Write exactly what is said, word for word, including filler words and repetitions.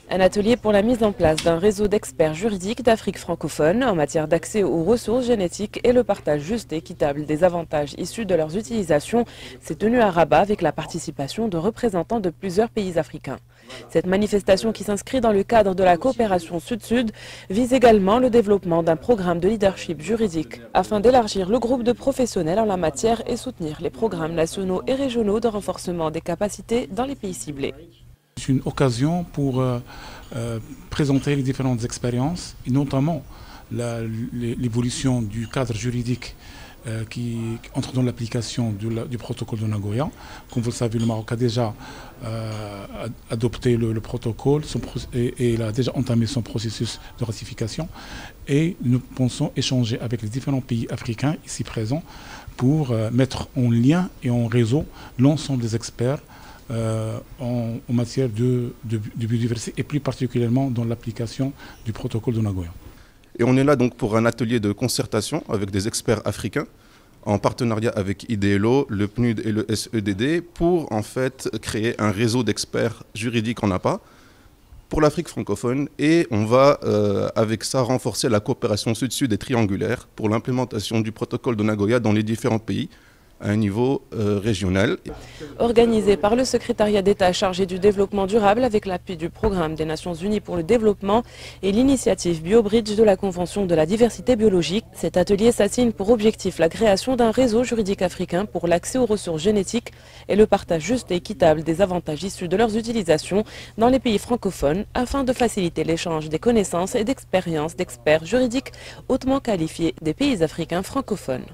Un atelier pour la mise en place d'un réseau d'experts juridiques d'Afrique francophone en matière d'accès aux ressources génétiques et le partage juste et équitable des avantages issus de leurs utilisations s'est tenu à Rabat avec la participation de représentants de plusieurs pays africains. Cette manifestation qui s'inscrit dans le cadre de la coopération Sud-Sud vise également le développement d'un programme de leadership juridique afin d'élargir le groupe de professionnels en la matière et soutenir les programmes nationaux et régionaux de renforcement des capacités dans les pays ciblés. C'est une occasion pour euh, euh, présenter les différentes expériences et notamment l'évolution du cadre juridique euh, qui entre dans l'application du, du protocole de Nagoya. Comme vous le savez, le Maroc a déjà euh, adopté le, le protocole son, et, et il a déjà entamé son processus de ratification. Et nous pensons échanger avec les différents pays africains ici présents pour euh, mettre en lien et en réseau l'ensemble des experts Euh, en, en matière de, de, de biodiversité et plus particulièrement dans l'application du protocole de Nagoya. Et on est là donc pour un atelier de concertation avec des experts africains en partenariat avec I D L O, le P N U D et le S E D D pour en fait créer un réseau d'experts juridiques en A P A pour l'Afrique francophone et on va euh, avec ça renforcer la coopération sud-sud et triangulaire pour l'implémentation du protocole de Nagoya dans les différents pays à un niveau euh, régional. Organisé par le secrétariat d'État chargé du développement durable avec l'appui du programme des Nations Unies pour le développement et l'initiative BioBridge de la Convention de la diversité biologique, cet atelier s'assigne pour objectif la création d'un réseau juridique africain pour l'accès aux ressources génétiques et le partage juste et équitable des avantages issus de leurs utilisations dans les pays francophones afin de faciliter l'échange des connaissances et d'expériences d'experts juridiques hautement qualifiés des pays africains francophones.